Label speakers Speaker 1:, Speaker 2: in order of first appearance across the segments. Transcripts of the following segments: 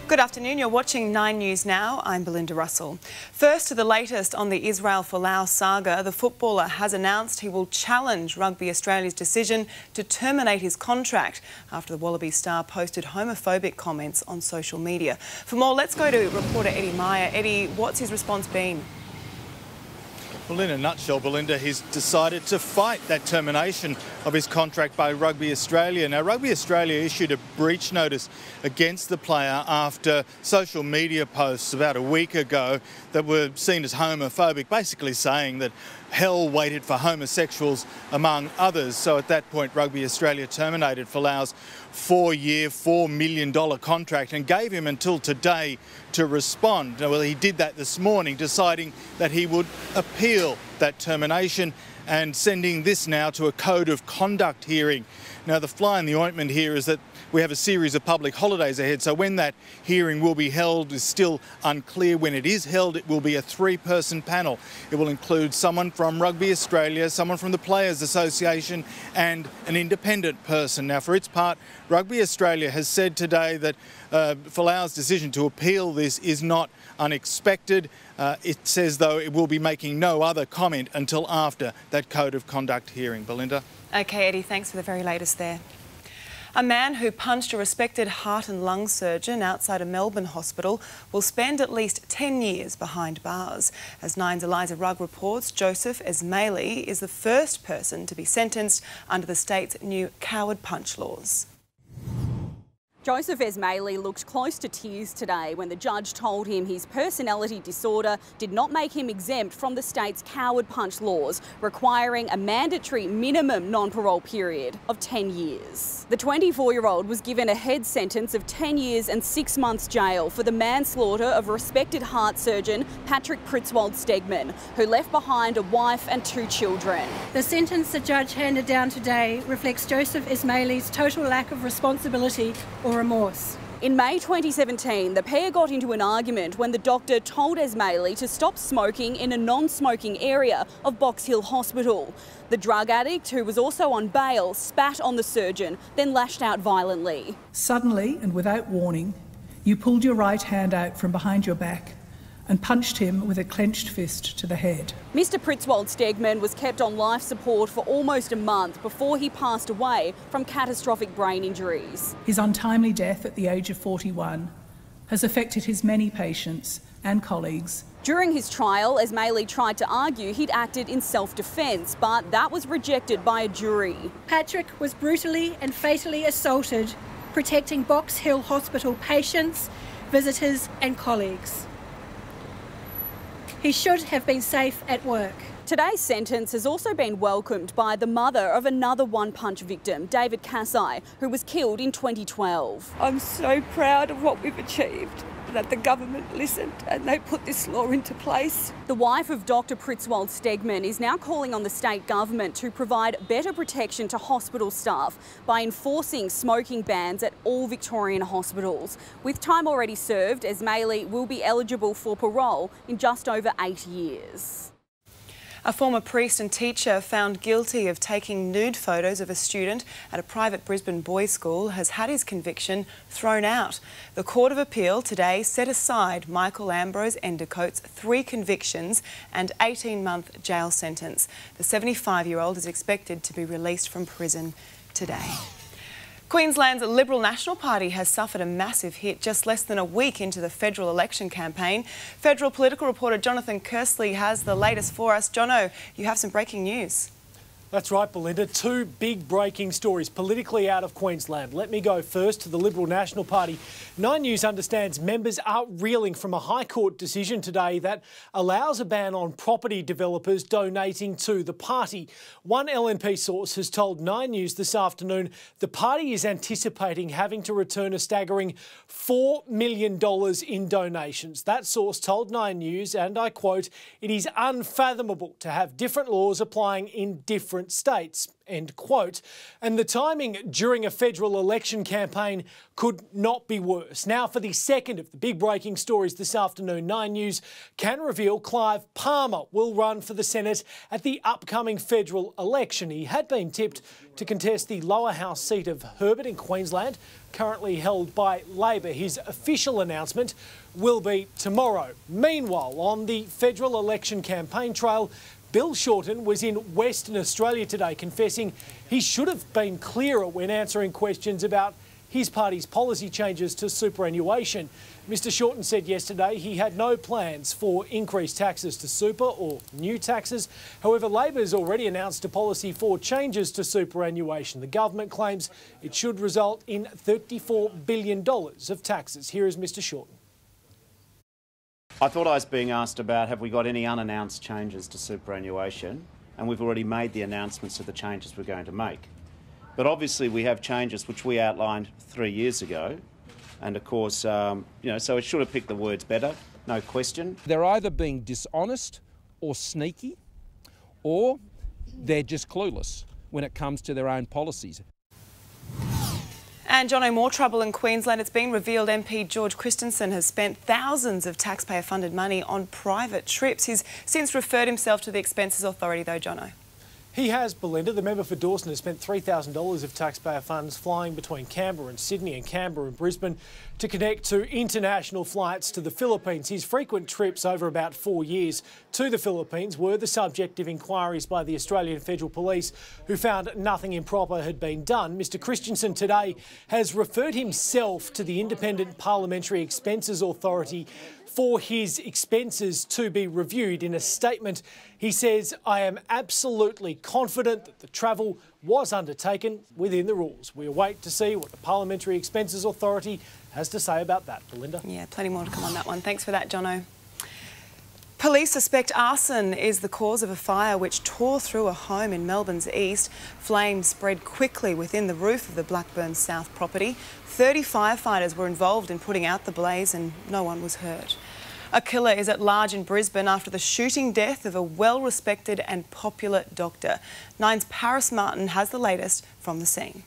Speaker 1: Good afternoon, you're watching 9 News Now. I'm Belinda Russell. First to the latest on the Israel Folau saga, the footballer has announced he will challenge Rugby Australia's decision to terminate his contract after the Wallaby star posted homophobic comments on social media. For more, let's go to reporter Eddie Meyer. Eddie, what's his response been?
Speaker 2: Well, in a nutshell, Belinda, he's decided to fight that termination of his contract by Rugby Australia. Now, Rugby Australia issued a breach notice against the player after social media posts about a week ago that were seen as homophobic, basically saying that hell waited for homosexuals, among others. So at that point, Rugby Australia terminated Folau's 4-year, $4 million contract and gave him until today to respond. Well, he did that this morning, deciding that he would appeal that termination and sending this now to a code of conduct hearing. Now, the fly in the ointment here is that we have a series of public holidays ahead, so when that hearing will be held is still unclear. When it is held, it will be a 3-person panel. It will include someone from Rugby Australia, someone from the Players Association and an independent person. Now, for its part, Rugby Australia has said today that Folau's decision to appeal this is not unexpected. It says, though, it will be making no other comment until after that code of conduct hearing. Belinda?
Speaker 1: OK, Eddie, thanks for the very latest there. A man who punched a respected heart and lung surgeon outside a Melbourne hospital will spend at least 10 years behind bars. As Nine's Eliza Rugg reports, Joseph Ismaili is the first person to be sentenced under the state's new coward punch laws.
Speaker 3: Joseph Ismaili looked close to tears today when the judge told him his personality disorder did not make him exempt from the state's coward punch laws, requiring a mandatory minimum non-parole period of 10 years. The 24-year-old was given a head sentence of 10 years and 6 months jail for the manslaughter of respected heart surgeon Patrick Pritzwald-Stegman, who left behind a wife and 2 children.
Speaker 4: The sentence the judge handed down today reflects Joseph Ismaili's total lack of responsibility or remorse.
Speaker 3: In May 2017, the pair got into an argument when the doctor told Ismaili to stop smoking in a non-smoking area of Box Hill Hospital. The drug addict, who was also on bail, spat on the surgeon, then lashed out violently.
Speaker 5: Suddenly and without warning, you pulled your right hand out from behind your back and punched him with a clenched fist to the head.
Speaker 3: Mr Pritzwald-Stegman was kept on life support for almost a month before he passed away from catastrophic brain injuries.
Speaker 5: His untimely death at the age of 41 has affected his many patients and colleagues.
Speaker 3: During his trial, Ismaili tried to argue he'd acted in self-defence, but that was rejected by a jury.
Speaker 4: Patrick was brutally and fatally assaulted, protecting Box Hill Hospital patients, visitors and colleagues. He should have been safe at work.
Speaker 3: Today's sentence has also been welcomed by the mother of another one-punch victim, David Kasai, who was killed in 2012.
Speaker 6: I'm so proud of what we've achieved, that the government listened and they put this law into place.
Speaker 3: The wife of Dr Pritzwald-Stegman is now calling on the state government to provide better protection to hospital staff by enforcing smoking bans at all Victorian hospitals. With time already served, Ismaili will be eligible for parole in just over 8 years.
Speaker 1: A former priest and teacher found guilty of taking nude photos of a student at a private Brisbane boys' school has had his conviction thrown out. The Court of Appeal today set aside Michael Ambrose Endicote's 3 convictions and 18-month jail sentence. The 75-year-old is expected to be released from prison today. Queensland's Liberal National Party has suffered a massive hit just less than a week into the federal election campaign. Federal political reporter Jonathan Kersley has the latest for us. Jono, you have some breaking news.
Speaker 7: That's right, Belinda. 2 big breaking stories politically out of Queensland. Let me go first to the Liberal National Party. 9 News understands members are reeling from a High Court decision today that allows a ban on property developers donating to the party. One LNP source has told 9 News this afternoon the party is anticipating having to return a staggering $4 million in donations. That source told 9 News, and I quote, "It is unfathomable to have different laws applying in different different states, end quote. And the timing during a federal election campaign could not be worse. Now for the second of the big breaking stories this afternoon, 9 News can reveal Clive Palmer will run for the Senate at the upcoming federal election. He had been tipped to contest the lower house seat of Herbert in Queensland, currently held by Labor. His official announcement will be tomorrow. Meanwhile, on the federal election campaign trail, Bill Shorten was in Western Australia today confessing he should have been clearer when answering questions about his party's policy changes to superannuation. Mr Shorten said yesterday he had no plans for increased taxes to super or new taxes. However, Labor has already announced a policy for changes to superannuation. The government claims it should result in $34 billion of taxes. Here is Mr Shorten.
Speaker 8: I thought I was being asked about have we got any unannounced changes to superannuation, and we've already made the announcements of the changes we're going to make. But obviously we have changes which we outlined 3 years ago, and of course, so it should have picked the words better, no question.
Speaker 9: They're either being dishonest or sneaky, or they're just clueless when it comes to their own policies.
Speaker 1: And Jono, more trouble in Queensland. It's been revealed MP George Christensen has spent thousands of taxpayer-funded money on private trips. He's since referred himself to the Expenses Authority though, Jono.
Speaker 7: He has, Belinda. The member for Dawson has spent $3,000 of taxpayer funds flying between Canberra and Sydney and Canberra and Brisbane to connect to international flights to the Philippines. His frequent trips over about 4 years to the Philippines were the subject of inquiries by the Australian Federal Police, who found nothing improper had been done. Mr Christensen today has referred himself to the Independent Parliamentary Expenses Authority for his expenses to be reviewed. In a statement, he says, "I am absolutely confident that the travel was undertaken within the rules." We await to see what the Parliamentary Expenses Authority has to say about that. Belinda?
Speaker 1: Yeah, plenty more to come on that one. Thanks for that, Jono. Police suspect arson is the cause of a fire which tore through a home in Melbourne's east. Flames spread quickly within the roof of the Blackburn South property. 30 firefighters were involved in putting out the blaze and no one was hurt. A killer is at large in Brisbane after the shooting death of a well-respected and popular doctor. Nine's Paris Martin has the latest from the scene.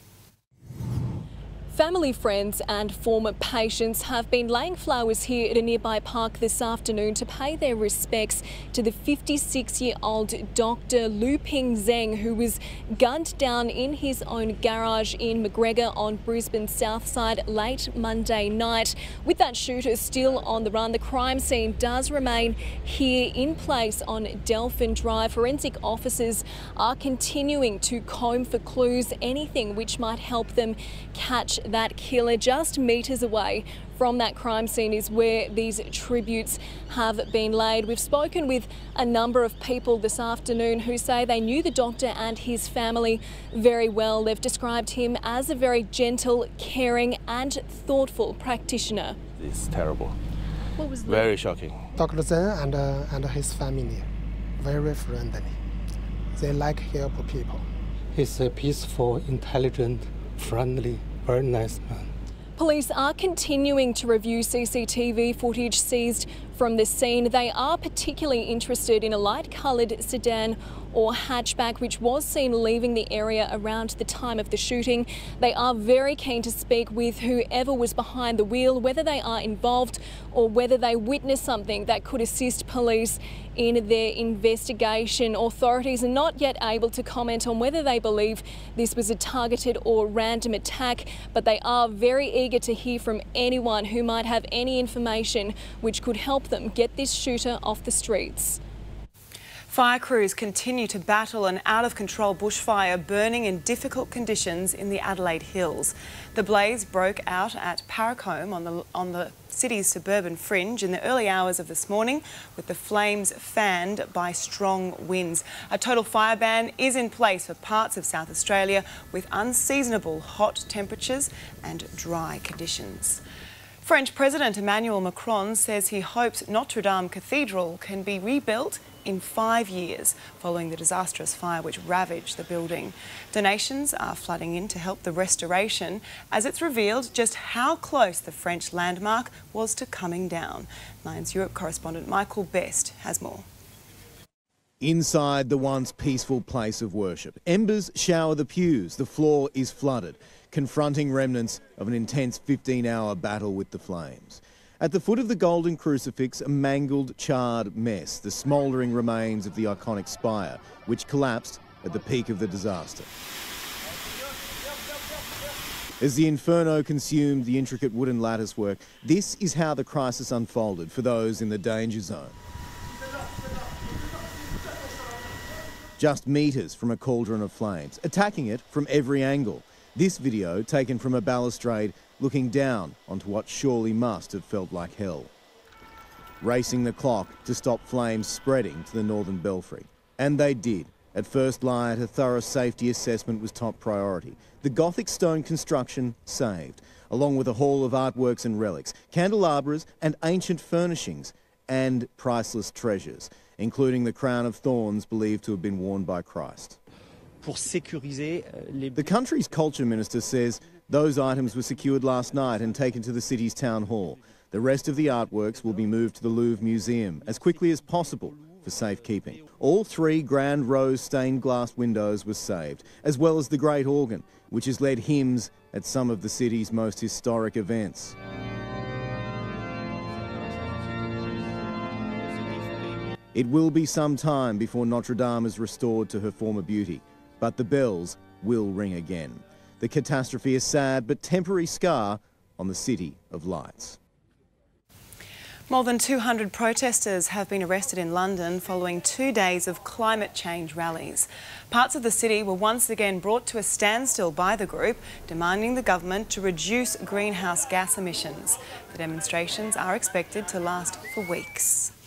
Speaker 10: Family, friends and former patients have been laying flowers here at a nearby park this afternoon to pay their respects to the 56-year-old Dr. Lu Ping Zheng, who was gunned down in his own garage in McGregor on Brisbane's south side late Monday night. With that shooter still on the run, the crime scene does remain here in place on Delphin Drive. Forensic officers are continuing to comb for clues, anything which might help them catch that killer. Just metres away from that crime scene is where these tributes have been laid. We've spoken with a number of people this afternoon who say they knew the doctor and his family very well. They've described him as a very gentle, caring and thoughtful practitioner.
Speaker 11: It's terrible.
Speaker 10: What was
Speaker 11: very shocking.
Speaker 12: Dr. Zheng and his family, very friendly. They like help people.
Speaker 13: He's a peaceful, intelligent, friendly, very nice man.
Speaker 10: Police are continuing to review CCTV footage seized from the scene. They are particularly interested in a light-coloured sedan or hatchback which was seen leaving the area around the time of the shooting. They are very keen to speak with whoever was behind the wheel, whether they are involved or whether they witnessed something that could assist police in their investigation. Authorities are not yet able to comment on whether they believe this was a targeted or random attack, but they are very eager to hear from anyone who might have any information which could help them get this shooter off the streets.
Speaker 1: Fire crews continue to battle an out-of-control bushfire burning in difficult conditions in the Adelaide Hills. The blaze broke out at Paracombe on the city's suburban fringe in the early hours of this morning, with the flames fanned by strong winds. A total fire ban is in place for parts of South Australia, with unseasonable hot temperatures and dry conditions. French President Emmanuel Macron says he hopes Notre Dame Cathedral can be rebuilt in 5 years following the disastrous fire which ravaged the building. Donations are flooding in to help the restoration as it's revealed just how close the French landmark was to coming down. Nine's Europe correspondent Michael Best has more.
Speaker 11: Inside the once peaceful place of worship, embers shower the pews, the floor is flooded, confronting remnants of an intense 15-hour battle with the flames. At the foot of the golden crucifix, a mangled, charred mess, the smouldering remains of the iconic spire, which collapsed at the peak of the disaster. As the inferno consumed the intricate wooden latticework, this is how the crisis unfolded for those in the danger zone. Just metres from a cauldron of flames, attacking it from every angle. This video taken from a balustrade looking down onto what surely must have felt like hell. Racing the clock to stop flames spreading to the northern belfry. And they did. At first light, a thorough safety assessment was top priority. The Gothic stone construction saved, along with a hall of artworks and relics, candelabras and ancient furnishings, and priceless treasures, including the crown of thorns believed to have been worn by Christ. The country's culture minister says those items were secured last night and taken to the city's town hall. The rest of the artworks will be moved to the Louvre Museum as quickly as possible for safekeeping. All 3 grand rose stained glass windows were saved, as well as the great organ, which has led hymns at some of the city's most historic events. It will be some time before Notre Dame is restored to her former beauty, but the bells will ring again. The catastrophe is sad but temporary scar on the City of Lights.
Speaker 1: More than 200 protesters have been arrested in London following 2 days of climate change rallies. Parts of the city were once again brought to a standstill by the group, demanding the government to reduce greenhouse gas emissions. The demonstrations are expected to last for weeks.